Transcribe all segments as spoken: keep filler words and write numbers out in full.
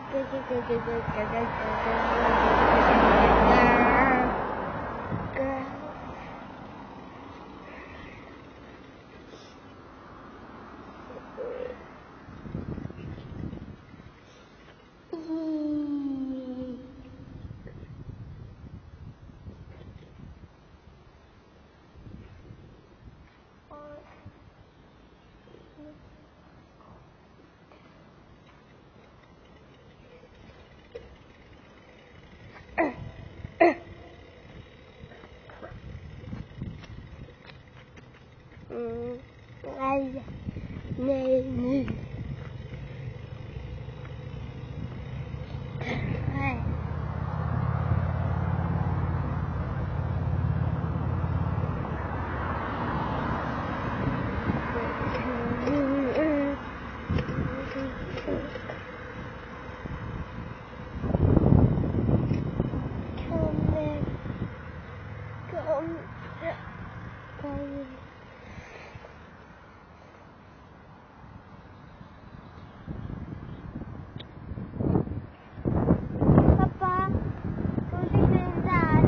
Nej, nej, nej. Nej. Kom, kom. Pappa, kom lite där.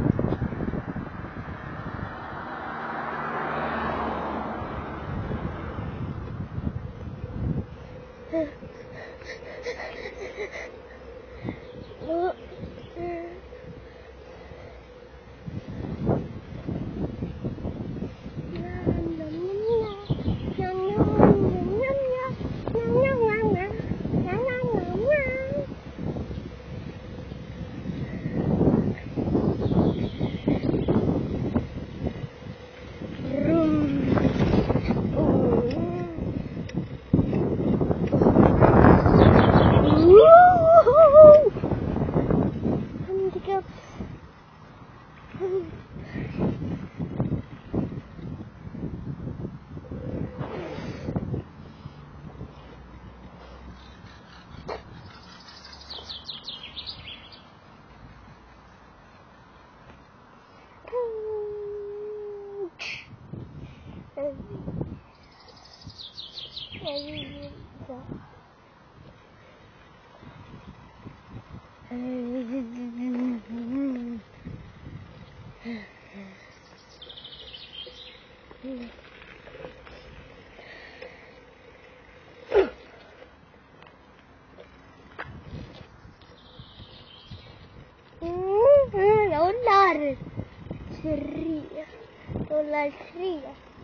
Jag rullar tre. Rullar tre.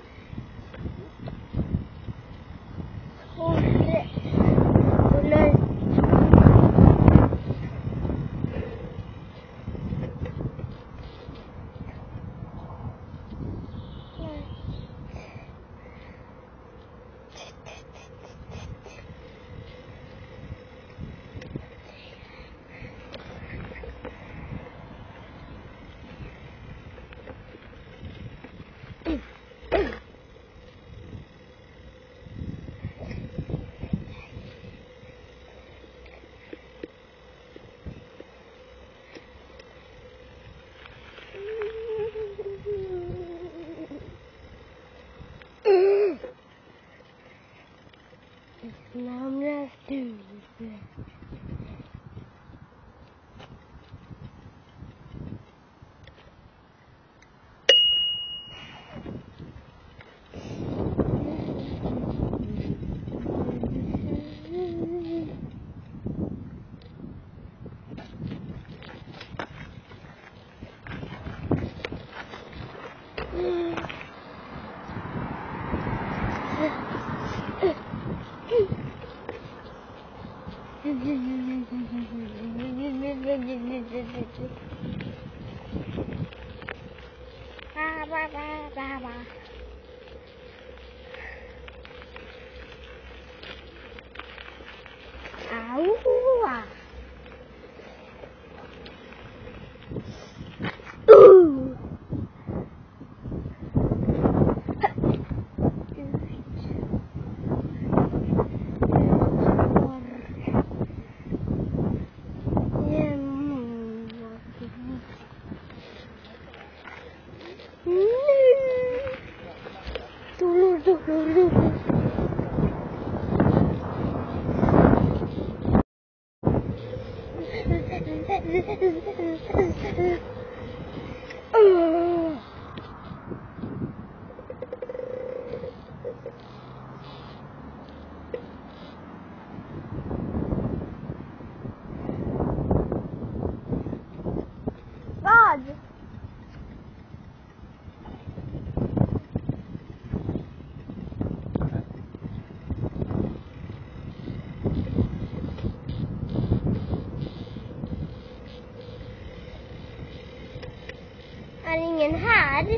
Korre. Rullar. Namnet stupet. Ba ba ba ba ba. Aua. Ooh. Vad? Är ingen här?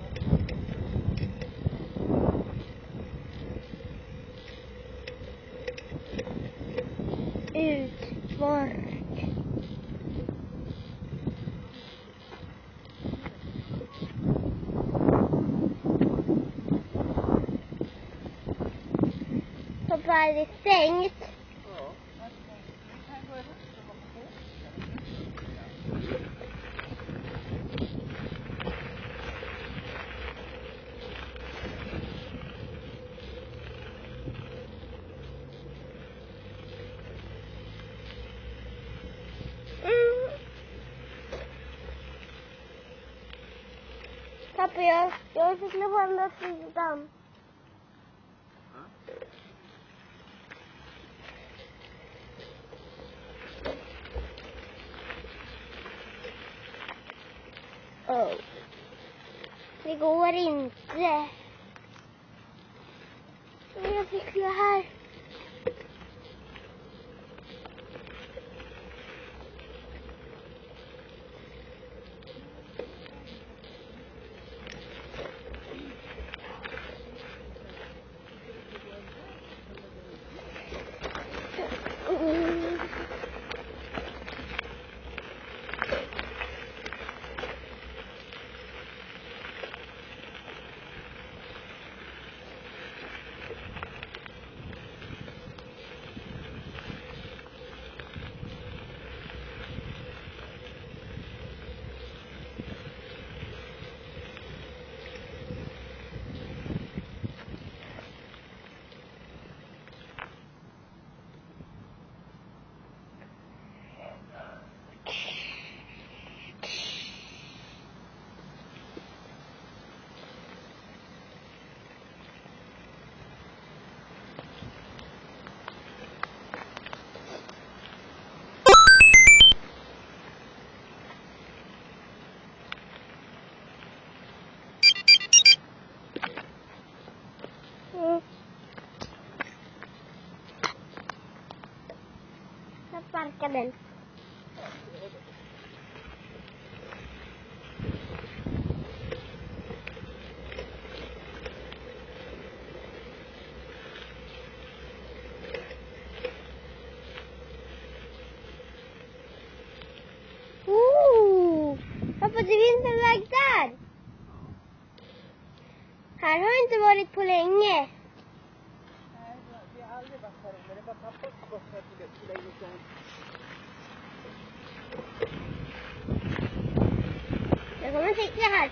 Utfork. Pappa, är det stängt? Pappa, jag, jag fick slå på andra sidan. Oh. Det går inte. Jag fick det här. Mm. Jag sparkar den. Oh, pappa, det finns en väg där. Här har jag inte varit på länge. Nej, vi har aldrig varit här inne. Det var pappa som gått här till länge sedan. Jag kommer cykla här.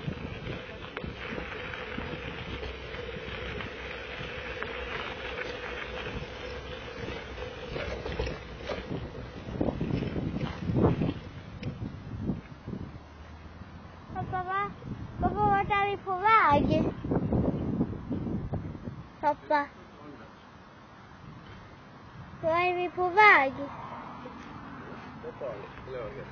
Pappa, va? Pappa, vart är vi på väg? Pappa. Var är vi på väg? Det är farligt. Löget.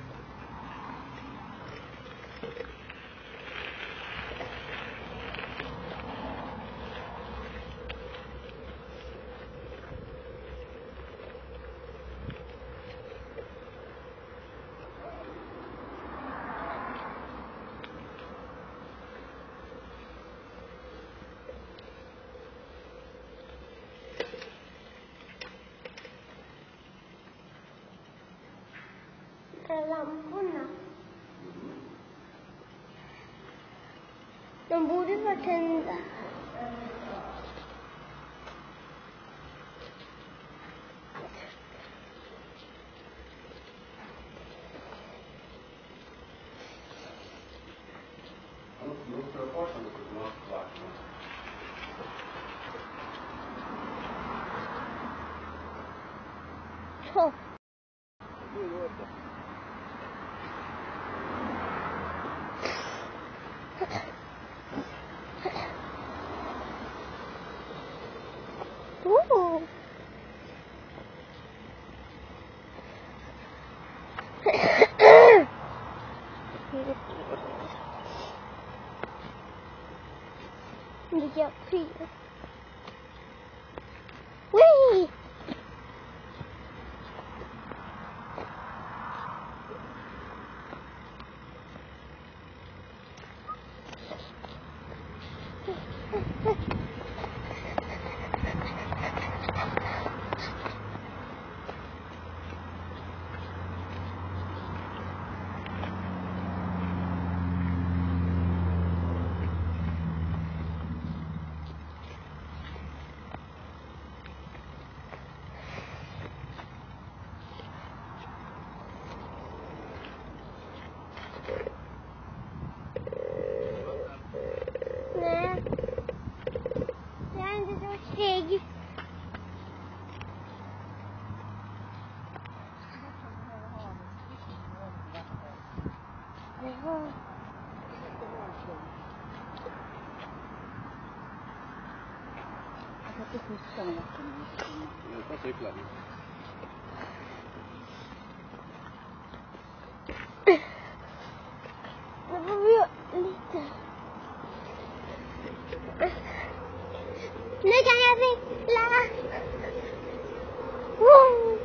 Lamporna. De borde vara tända. Så. jag fyra. Wee! Nej. Jag har inte gjort steg. Jaha. Jag ska fiska med vatten. Jag tar cyklar. Nu får vi göra lite. Nu kan jag cykla. Wow.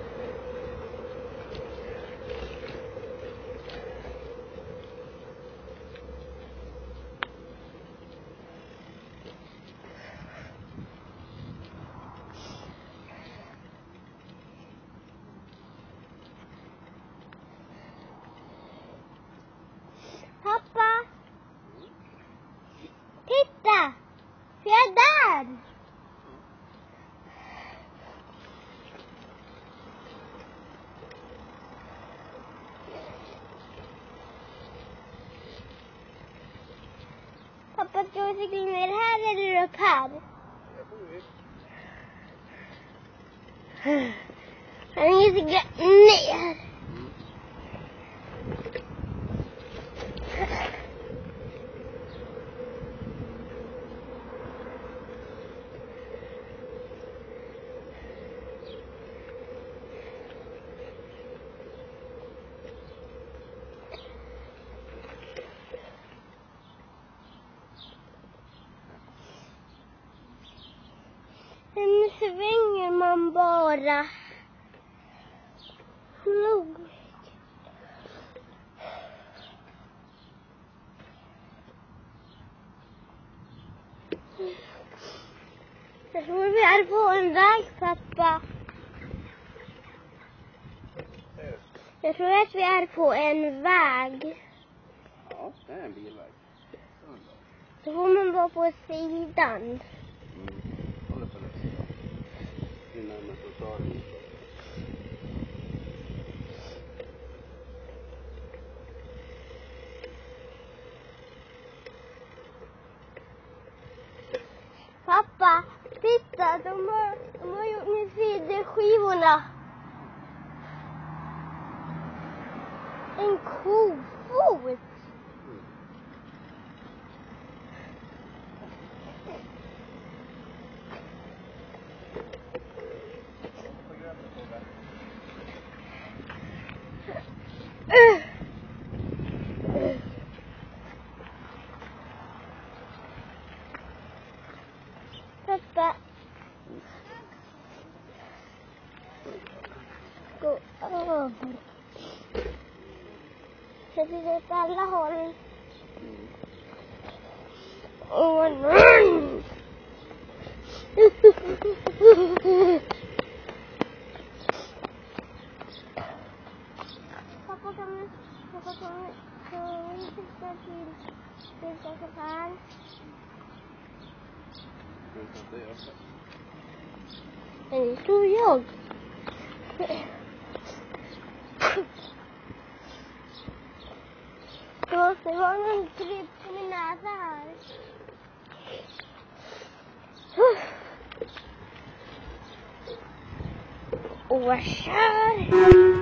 Pappa. Titta. Jag är där. Pappa, ska vi cykla ner här eller upp här? Han vill cykla ner. Sen svänger man bara. Nog. Jag tror vi är på en väg, pappa. Jag tror att vi är på en väg. Ja, det är en bilväg. Då får man vara på sidan. Mm. Håller på det. Innan man får ta den. Pappa, titta, de har, de har gjort med sidorskivorna. En kofot. Uh. Uh. Pappa. Gå över. Så det är på alla håll. Åh nej! Pappa, kan vi, pappa, kan vi, kan vi titta till bilsäkerheten? Det tror jag. Det måste vara någon kryp på min näsa här. Och jag kör.